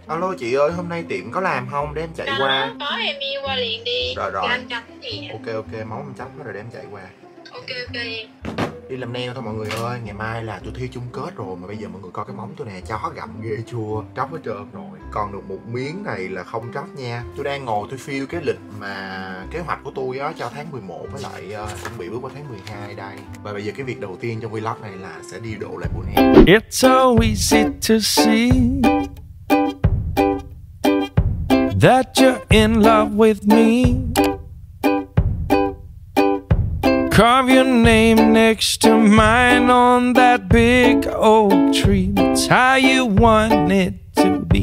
Alo chị ơi, hôm nay tiệm có làm không? Để em chạy qua. Có em đi qua liền đi. Rồi. Anh chấm gì? Ok, máu em chấm hết rồi để em chạy qua. Ok em. Đi làm nail thôi mọi người ơi, ngày mai là tôi thi chung kết rồi. Mà bây giờ mọi người coi cái móng tôi nè, chó gặm ghê chua, tróc hết trơn rồi. Còn được một miếng này là không tróc nha. Tôi đang ngồi tôi feel cái lịch mà kế hoạch của tôi á cho tháng 11 với lại chuẩn bị bước vào tháng 12 đây. Và bây giờ cái việc đầu tiên trong vlog này là sẽ đi độ lại bộ nail. It's so easy to see that you're in love with me. Carve your name next to mine on that big oak tree. That's how you want it to be.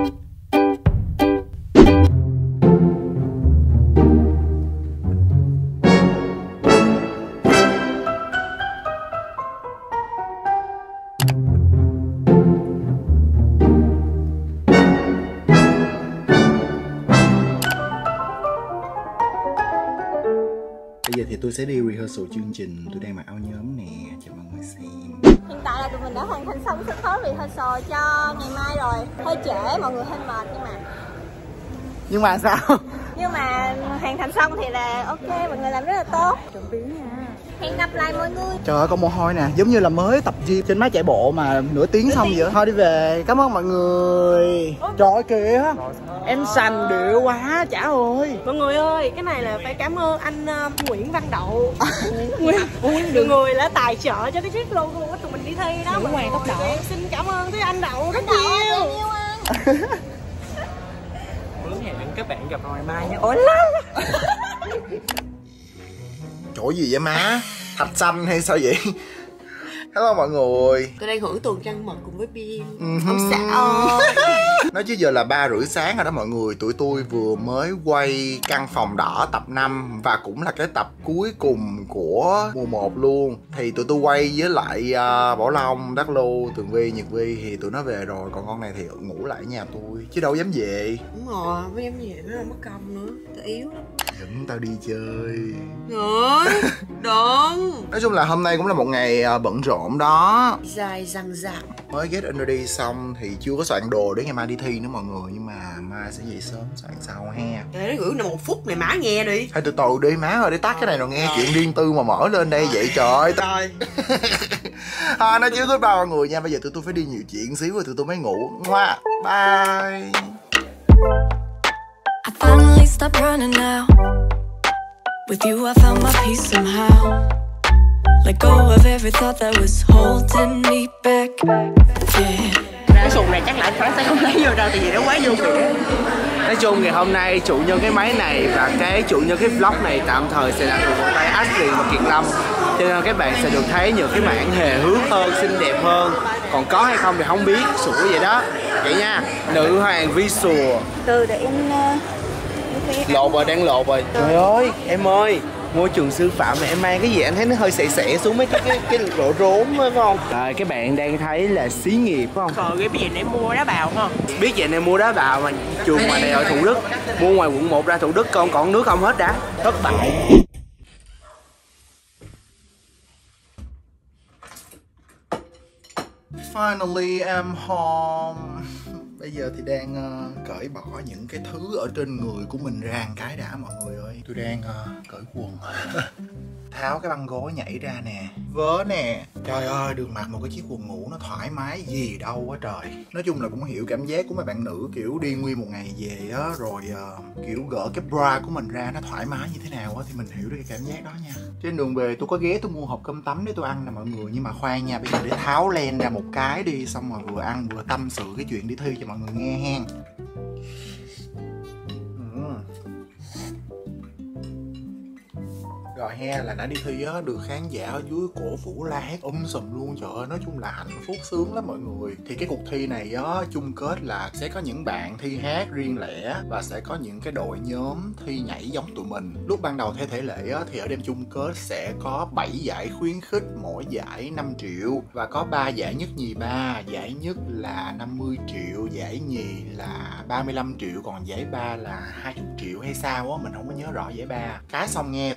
Bây giờ thì tôi sẽ đi rehearsal chương trình. Tôi đang mặc áo nhóm nè, cho mọi người xem. Hiện tại là tụi mình đã hoàn thành xong sức khấu rehearsal cho ngày mai rồi. Hơi trễ, mọi người hơi mệt Nhưng mà sao? nhưng mà hoàn thành xong thì là ok, mọi người làm rất là tốt. Trộm vía nha. Hẹn gặp lại mọi người. Trời ơi, con mồ hôi nè, giống như là mới tập gym trên máy chạy bộ mà nửa tiếng xong vậy. Thôi đi về, cảm ơn mọi người. Trời ơi kìa, em sành điệu quá chả ơi. Mọi người ơi, cái này là phải cảm ơn anh Nguyễn Văn Đậu. Mọi người đã tài trợ cho cái chiếc logo của tụi mình đi thi đó. Mọi người tốc độ. Em xin cảm ơn tới anh Đậu rất nhiều. Muốn hẹn các bạn gặp ngày mai nhé. Ôi la. Chỗ gì vậy má? Thạch xanh hay sao vậy? Hello mọi người. Tôi đang hưởng tuần trăng mật cùng với Biên. Ông xã ơi. Nói chứ giờ là 3 rưỡi sáng rồi đó mọi người. Tụi tôi vừa mới quay Căn Phòng Đỏ tập 5 và cũng là cái tập cuối cùng của mùa 1 luôn. Thì tụi tôi quay với lại Bảo Long, Đắc Lô, Tường Vi, Nhật Vi thì tụi nó về rồi. Còn con này thì ngủ lại ở nhà tôi chứ đâu dám về. Đúng rồi, với em về nó là mất công nữa. Tôi yếu lắm. Dẫn tao đi chơi. Rồi, đừng. Nói chung là hôm nay cũng là một ngày bận rộn đó. Dài dằng dặc. Mới get ready xong thì chưa có soạn đồ để ngày mai đi thi nữa mọi người. Nhưng mà mai sẽ dậy sớm soạn sau ha. Để nó gửi này 1 phút này má nghe đi. Thôi từ từ đi má ơi, để tắt cái này rồi nghe chuyện riêng tư mà mở lên đây vậy trời ơi. Nói chứ goodbye mọi người nha. Bây giờ tụi tôi phải đi nhiều chuyện xíu rồi tụi tôi mới ngủ. Bye. I finally stopped running now. With you I found my peace somehow. Let go of every thought that was holding me back. Yeah. Cái xuồng này chắc là anh sẽ không lấy vô đâu tại vì nó quá vô cửa. Nói chung ngày hôm nay chủ nhân cái máy này và cái chủ nhân cái vlog này tạm thời sẽ là thuộc vào tay Ashley và Kiệt Lâm. Cho nên các bạn sẽ được thấy những cái mảng hề hước hơn, xinh đẹp hơn. Còn có hay không thì không biết, sủa vậy đó. Vậy nha, nữ hoàng visual. Từ để em Lột rồi, đang lột rồi. Trời ơi, em ơi, môi trường sư phạm mà em mang cái gì anh thấy nó hơi xẻ xuống mấy cái lỗ rốn phải không? Rồi các bạn đang thấy là xí nghiệp phải không? Còn cái gì để mua đá bào không? Biết vậy này mua đá bào mà trường ngoài này ở Thủ Đức, mua ngoài quận 1 ra Thủ Đức còn nước không hết đã. Thất bại. Finally I'm home. Bây giờ thì đang cởi bỏ những cái thứ ở trên người của mình ra một cái đã mọi người ơi. Tôi đang cởi quần. Tháo cái băng gối nhảy ra nè. Vớ nè. Trời ơi, được mặc một cái chiếc quần ngủ nó thoải mái gì đâu quá trời. Nói chung là cũng hiểu cảm giác của mấy bạn nữ kiểu đi nguyên một ngày về á. Rồi kiểu gỡ cái bra của mình ra nó thoải mái như thế nào á. Thì mình hiểu được cái cảm giác đó nha. Trên đường về tôi có ghé tôi mua hộp cơm tấm để tôi ăn nè mọi người. Nhưng mà khoan nha, bây giờ để tháo len ra một cái đi. Xong rồi vừa ăn vừa tâm sự cái chuyện đi thi cho mọi người nghe hen. Rồi he là đã đi thi á, được khán giả ở dưới cổ vũ la hét sùm luôn. Trời ơi, nói chung là hạnh phúc sướng lắm mọi người. Thì cái cuộc thi này á, chung kết là sẽ có những bạn thi hát riêng lẻ và sẽ có những cái đội nhóm thi nhảy giống tụi mình. Lúc ban đầu theo thể lệ á, thì ở đêm chung kết sẽ có 7 giải khuyến khích, mỗi giải 5 triệu và có 3 giải nhất nhì ba. Giải nhất là 50 triệu, giải nhì là 35 triệu, còn giải ba là 20 triệu hay sao á, mình không có nhớ rõ giải ba. Cái xong nghe tự nhiên cái lúc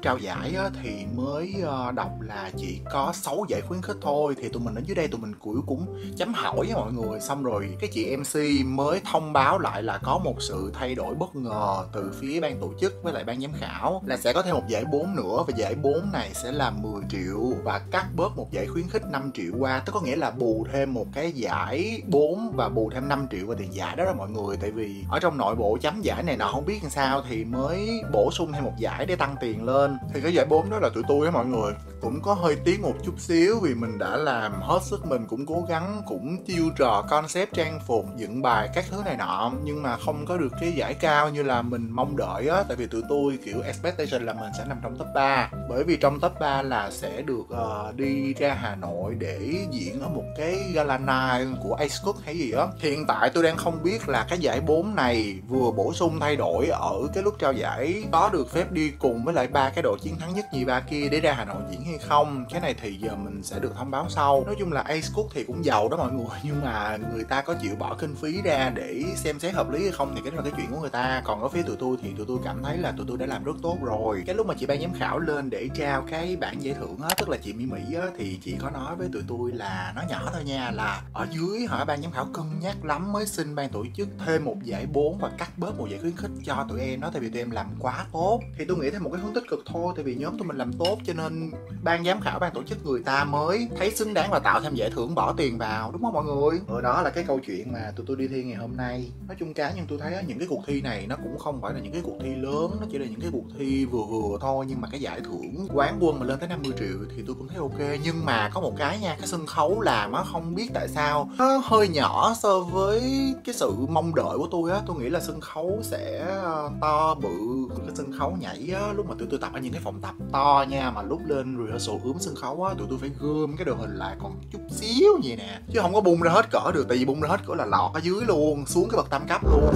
trao giải á, thì mới đọc là chỉ có 6 giải khuyến khích thôi. Thì tụi mình ở dưới đây tụi mình cũng chấm hỏi với mọi người, xong rồi cái chị MC mới thông báo lại là có một sự thay đổi bất ngờ từ phía ban tổ chức với lại ban giám khảo, là sẽ có thêm một giải 4 nữa, và giải 4 này sẽ là 10 triệu và cắt bớt một giải khuyến khích 5 triệu qua, tức có nghĩa là bù thêm một cái giải 4 và bù thêm 5 triệu vào tiền giải đó mọi người. Tại vì ở trong nội bộ chấm giải này nọ không biết làm sao thì mới bổ sung thêm một giải để tăng tiền lên. Thì cái giải 4 đó là tụi tôi á mọi người, cũng có hơi tiếc một chút xíu vì mình đã làm hết sức mình, cũng cố gắng, cũng chiêu trò concept trang phục, dựng bài các thứ này nọ, nhưng mà không có được cái giải cao như là mình mong đợi á. Tại vì tụi tôi kiểu expectation là mình sẽ nằm trong top 3, bởi vì trong top 3 là sẽ được đi ra Hà Nội để diễn ở một cái gala night của Ace Cook hay gì á. Hiện tại tôi đang không biết là cái giải 4 này vừa bổ sung thay đổi ở cái lúc trao giải có được phép đi cùng với lại 3 cái đội chiến thắng nhất nhì ba kia để ra Hà Nội diễn hay không. Cái này thì giờ mình sẽ được thông báo sau. Nói chung là Ace Cook thì cũng giàu đó mọi người, nhưng mà người ta có chịu bỏ kinh phí ra để xem xét hợp lý hay không thì cái đó là cái chuyện của người ta. Còn ở phía tụi tôi thì tụi tôi cảm thấy là tụi tôi đã làm rất tốt rồi. Cái lúc mà chị ban giám khảo lên để trao cái bảng giải thưởng á, tức là chị Mỹ Mỹ á, thì chị có nói với tụi tôi là nó nhỏ thôi nha, là ở dưới ban giám khảo cân nhắc lắm mới xin ban tổ chức thêm một giải 4 và cắt bớt một giải khuyến khích cho tụi em đó, tại vì tụi em làm quá tốt. Thì tôi nghĩ thêm một cái hướng tích cực thôi, tại vì nhóm tụi mình làm tốt cho nên ban giám khảo, ban tổ chức người ta mới thấy xứng đáng và tạo thêm giải thưởng, bỏ tiền vào, đúng không mọi người? Đó là cái câu chuyện mà tụi tôi đi thi ngày hôm nay. Nói chung cá nhân tôi thấy những cái cuộc thi này nó cũng không phải là những cái cuộc thi lớn, nó chỉ là những cái cuộc thi vừa vừa thôi, nhưng mà cái giải thưởng quán quân mà lên tới 50 triệu thì tôi cũng thấy ok. Nhưng mà có một cái nha, cái sân khấu làm á, không biết tại sao nó hơi nhỏ so với cái sự mong đợi của tôi á. Tôi nghĩ là sân khấu sẽ to bự. Cái sân khấu nhảy á, lúc mà tụi tôi tập ở những cái phòng tập to nha, mà lúc lên rehearsal ướm sân khấu á, tụi tôi phải gom cái đồ hình lại còn chút xíu vậy nè, chứ không có bung ra hết cỡ được. Tại vì bung ra hết cỡ là lọt ở dưới luôn, xuống cái bậc tam cấp luôn.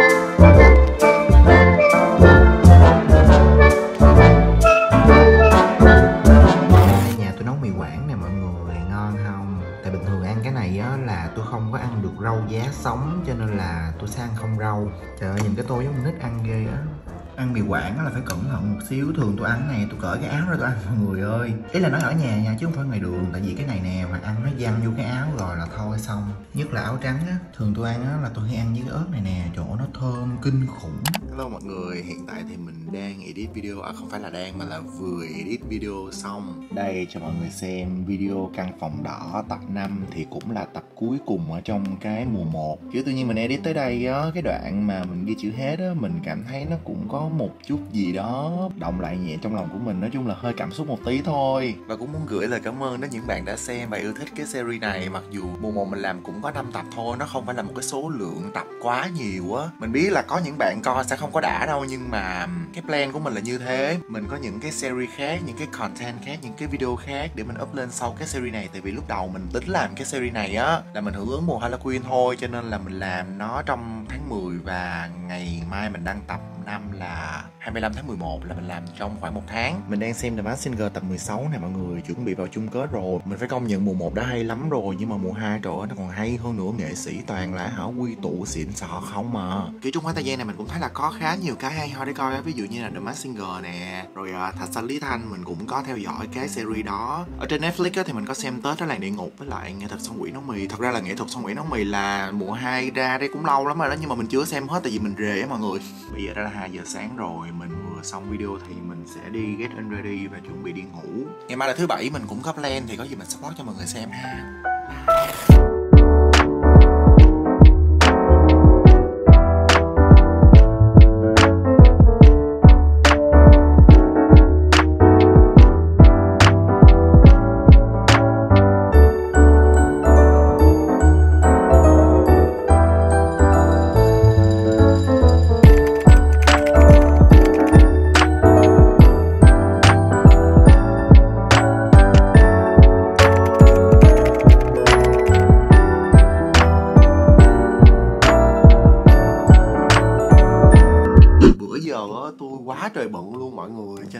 Nhà tôi nấu mì Quảng nè mọi người, ngon không? Tại bình thường ăn cái này á là tôi không có ăn được rau giá sống, cho nên là tôi sẽ ăn không rau. Trời ơi, nhìn cái tô giống con nít ăn ghê á. Ăn mì Quảng là phải cẩn thận một xíu. Thường tôi ăn này tôi cởi cái áo ra tôi ăn mọi người ơi. Ý là nói ở nhà nha, chứ không phải ngoài đường. Tại vì cái này nè mà ăn nó văng vô cái áo rồi là thôi xong. Nhất là áo trắng á, thường tôi ăn á là tôi hay ăn với cái ớt này nè. Trời ơi, nó thơm kinh khủng. Hello mọi người, hiện tại thì mình đang edit video, không phải là đang mà là vừa edit video xong. Đây cho mọi người xem video Căn Phòng Đỏ tập 5 thì cũng là tập cuối cùng ở trong cái mùa 1. Chứ tự nhiên mình edit tới đây á, cái đoạn mà mình ghi chữ hết á, mình cảm thấy nó cũng có một chút gì đó động lại nhẹ trong lòng của mình. Nói chung là hơi cảm xúc một tí thôi. Và cũng muốn gửi lời cảm ơn đến những bạn đã xem và yêu thích cái series này. Mặc dù mùa 1 mình làm cũng có 5 tập thôi, nó không phải là một cái số lượng tập quá nhiều á. Mình biết là có những bạn coi sẽ không có đã đâu, nhưng mà cái plan của mình là như thế. Mình có những cái series khác, những cái content khác, những cái video khác để mình up lên sau cái series này. Tại vì lúc đầu mình tính làm cái series này á là mình hưởng ứng mùa Halloween thôi, cho nên là mình làm nó trong tháng 10 và ngày mai mình đăng tập 5 là 25 tháng 11, là mình làm trong khoảng 1 tháng. Mình đang xem The Masked Singer tập 16 này mọi người, chuẩn bị vào chung kết rồi. Mình phải công nhận mùa 1 đã hay lắm rồi, nhưng mà mùa 2 trời ơi nó còn hay hơn nữa. Nghệ sĩ toàn là quy tụ xịn sò không mà. Kiểu trong khoảng thời gian này mình cũng thấy là có khá nhiều cái hay ho để coi. Ví dụ như là The Masked Singer nè, rồi Thạch Sanh Lý Thanh mình cũng có theo dõi cái series đó. Ở trên Netflix á, thì mình có xem Tết ở Làng Địa Ngục với lại Nghệ thuật Song Quỷ Nấu Mì. Thật ra là Nghệ thuật Song Quỷ Nấu Mì là mùa 2 ra đây cũng lâu lắm rồi đó, nhưng mà mình chưa xem hết tại vì mình rề á mọi người. Bây giờ đã là 2 giờ sáng rồi, mình vừa xong video thì mình sẽ đi get ready và chuẩn bị đi ngủ. Ngày mai là thứ Bảy, mình cũng có plan thì có gì mình support cho mọi người xem ha.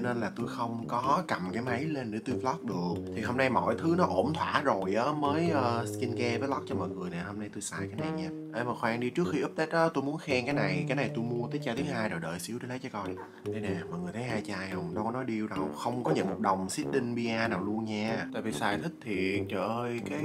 nên là tôi không có cầm cái máy lên để tôi vlog được. Thì hôm nay mọi thứ nó ổn thỏa rồi á, mới skincare vlog cho mọi người nè. Hôm nay tôi xài cái này nha. Ê mà khoan đi, trước khi update á, tôi muốn khen cái này tôi mua tới chai thứ 2 rồi, đợi xíu để lấy cho coi. Đây nè, mọi người thấy 2 chai không? Đâu có nói điêu đâu, không có nhận một đồng seeding bia nào luôn nha. Tại vì xài thích thiệt, trời ơi, cái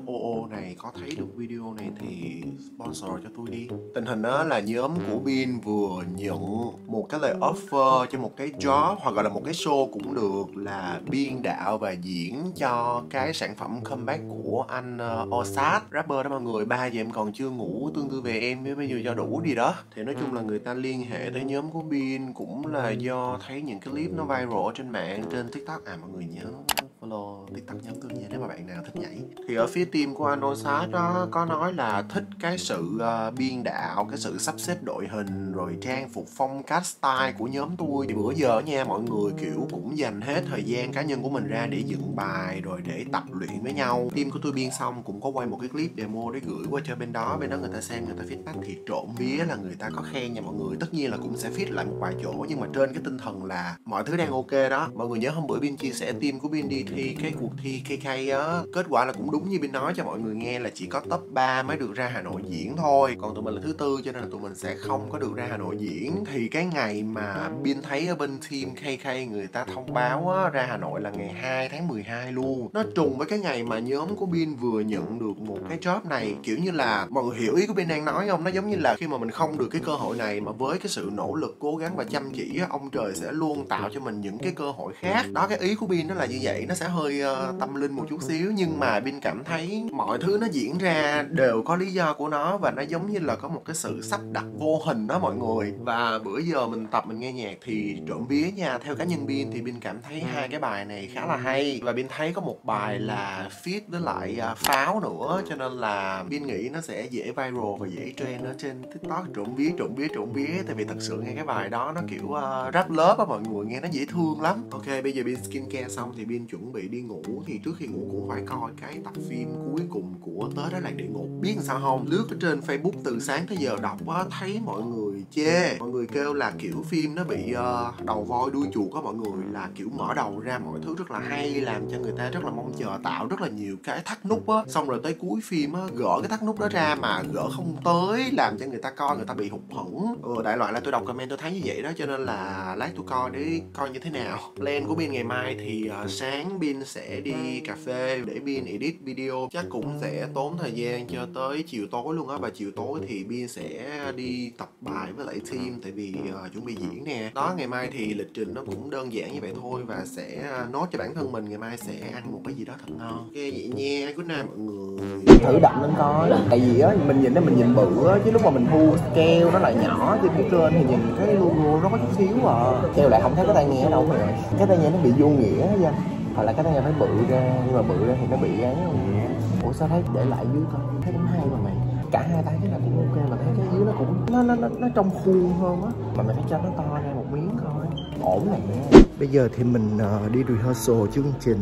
OO này có thấy được video này thì sponsor cho tôi đi. Tình hình đó là nhóm của Bin vừa nhận một cái lời offer cho một cái job hoặc gọi là một cái show cũng được, là biên đạo và diễn cho cái sản phẩm comeback của anh Osat, rapper đó mọi người. 3 giờ em còn chưa ngủ, tương tư về em với bây giờ cho đủ đi đó. Thì nói chung là người ta liên hệ tới nhóm của Bin cũng là do thấy những cái clip nó viral trên mạng, trên TikTok. À mọi người nhớ follow TikTok nhóm tôi nha nếu mà bạn nào thích nhảy. Thì ở phía team của anh Osat đó có nói là thích cái sự biên đạo, cái sự sắp xếp đội hình rồi trang phục phong cách style của nhóm tôi. Thì bữa giờ nha mọi người kiểu cũng dành hết thời gian cá nhân của mình ra để dựng bài rồi để tập luyện với nhau. Team của tôi biên xong cũng có quay một cái clip demo để gửi qua cho bên đó người ta xem, người ta feedback. Thì trộm vía là người ta có khen nha mọi người. Tất nhiên là cũng sẽ fit lại một vài chỗ, nhưng mà trên cái tinh thần là mọi thứ đang ok đó. Mọi người nhớ hôm bữa Bin chia sẻ team của Bin đi thi cái cuộc thi KK á, kết quả là cũng đúng như Bin nói cho mọi người nghe, là chỉ có top 3 mới được ra Hà Nội diễn thôi. Còn tụi mình là thứ tư cho nên là tụi mình sẽ không có được ra Hà Nội diễn. Thì cái ngày mà Bin thấy ở bên team KK người ta thông báo á, ra Hà Nội là ngày 2 tháng 12 luôn. Nó trùng với cái ngày mà nhóm của Bin vừa nhận được một cái job này. Kiểu như là mọi người hiểu ý của Bin đang nói không? Nó giống như là khi mà mình không được cái cơ hội này mà với cái sự nỗ lực, cố gắng và chăm chỉ á, ông trời sẽ luôn tạo cho mình những cái cơ hội khác. Đó, cái ý của Bin nó là như vậy. Nó sẽ hơi tâm linh một chút xíu, nhưng mà Bin cảm thấy mọi thứ nó diễn ra đều có lý do của nó, và nó giống như là có một cái sự sắp đặt vô hình đó mọi người. Và bữa giờ mình tập mình nghe nhạc thì trộm vía nha, theo cá nhân Bin thì Bin cảm thấy 2 cái bài này khá là hay. Và Bin thấy có một bài là feat với lại Pháo nữa, cho nên là Bin nghĩ nó sẽ dễ viral và dễ trend ở trên TikTok. Trộm vía tại vì thật sự nghe cái bài đó nó kiểu rap lớp á mọi người, nghe nó dễ thương lắm. Ok, bây giờ Bin skincare xong thì Bin chuẩn bị đi ngủ. Thì trước khi ngủ cũng phải coi cái tập phim cuối cùng của Tết Đó Là Địa Ngục. Biết sao không, lướt ở trên Facebook từ sáng tới giờ đọc á, thấy mọi người chê, mọi người kêu là kiểu phim nó bị đầu voi đuôi chuột á mọi người, là kiểu mở đầu ra mọi thứ rất là hay, làm cho người ta rất là mong chờ, tạo rất là nhiều cái thắt nút á, xong rồi tới cuối phim á gỡ cái thắt nút đó ra mà gỡ không tới, làm cho người ta coi người ta bị hụt hẫng. Đại loại là tôi đọc comment tôi thấy như vậy đó, cho nên là lát tôi coi để coi như thế nào. Plan của Bin ngày mai thì sáng Bin sẽ đi cà phê để Bin edit video, chắc cũng sẽ tốn thời gian cho tới chiều tối luôn á. Và chiều tối thì Bin sẽ đi tập bài với lại team, tại vì chuẩn bị diễn nè. Đó, ngày mai thì lịch trình nó cũng đơn giản như vậy thôi, và sẽ nốt cho bản thân mình ngày mai sẽ ăn một cái gì đó thật ngon. Ok vậy nha, good night mọi người. Thử đậm lên coi, tại vì á mình nhìn đó mình nhìn bự á, chứ lúc mà mình thu scale nó lại nhỏ trên phía trên thì nhìn cái logo nó có chút xíu à. Kêu lại không thấy cái tai nghe ở đâu rồi, cái tai nghe nó bị vô nghĩa vậy. Hoặc là cái tai nghe phải bự ra, nhưng mà bự ra thì nó bị ấy không. Ủa sao thấy để lại dưới coi, thấy cũng hay mà mày. Cả 2 tay cái là cũng ok, mà thấy cái dưới nó cũng nó trong khuôn hơn á. Mà mày phải cho nó to ra một miếng thôi. Ổn này nha. Bây giờ thì mình đi rehearsal chương trình.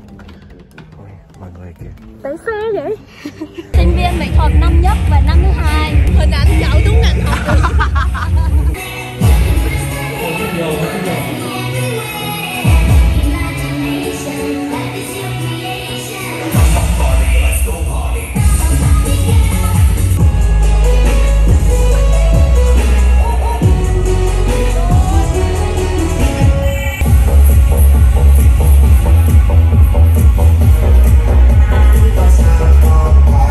Ôi, mọi người kìa. Tại xe vậy? Sinh viên mỹ thuật năm nhất và năm thứ 2. Hình ảnh chậu đúng ngành học. Hãy subscribe cho kênh Ghiền Mì Gõ để không bỏ lỡ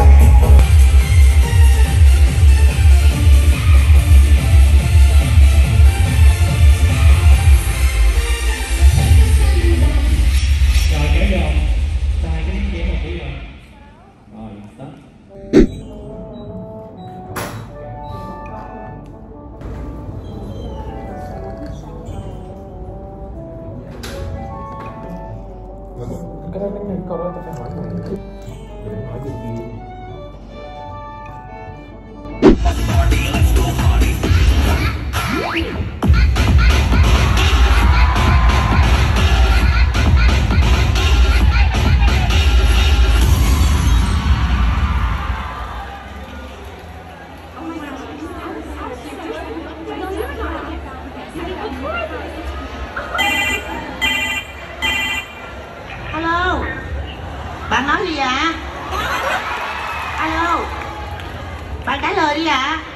Ba cái lời đi ạ.